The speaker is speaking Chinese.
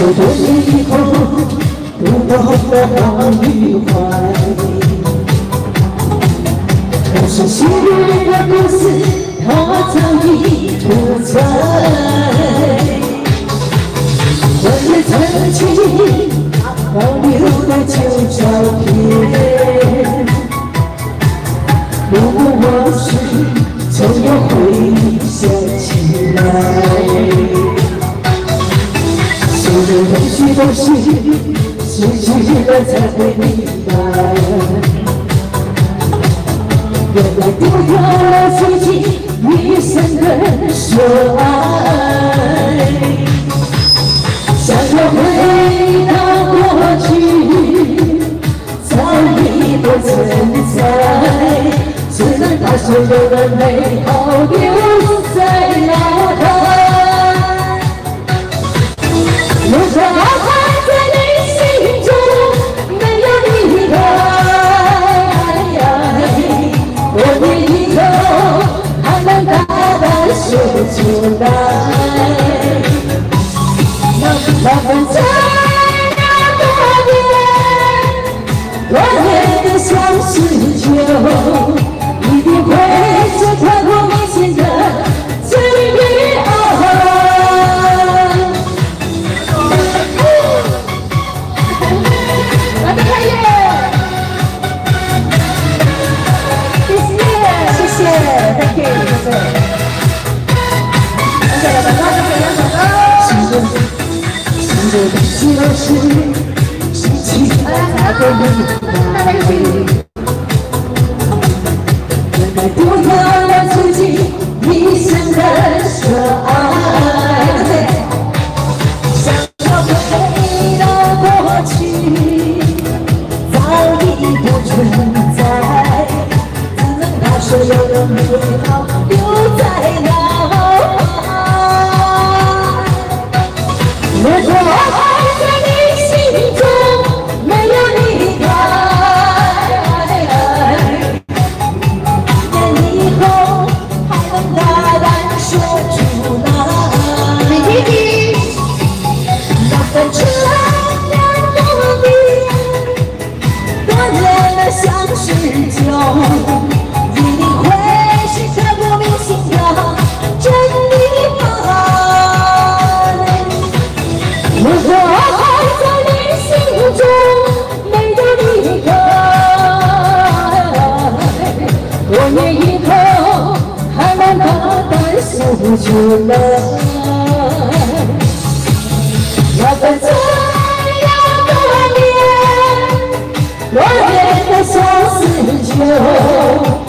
多年以后，读到了好与坏，可是幸运的故事，它早已不在。我也曾经保留了旧照片，如果往事总要回想起来。 有许多事，失去了才会明白。原来丢掉了自己一生的所爱，想要回到过去，早已不存在，只能把所有的美好留在脑海。 如果还在你心中没有离开，我的以后还能大胆说出来。那份在那多年的相思酒，一定会是刻骨铭心的最美爱。 就是奇迹才会明白，原来丢掉了自己一生的所爱，想要回到过去，早已不存在，只能把所有的美好留在脑海。如果 一定会是刻骨铭心的真理吧。如果还在你心中没有离开，我也以后还能大胆说出来。要分开要多年的相思酒。